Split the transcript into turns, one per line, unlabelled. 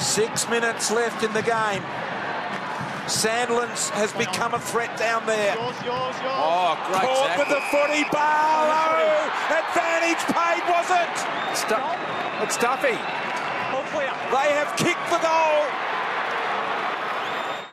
6 minutes left in the game. Sandlands has become a threat down there.
Yours.
Oh, great Caught with the footy. Barlow! Advantage paid, was it?
It's Duffy.
All clear.
They have kicked the goal.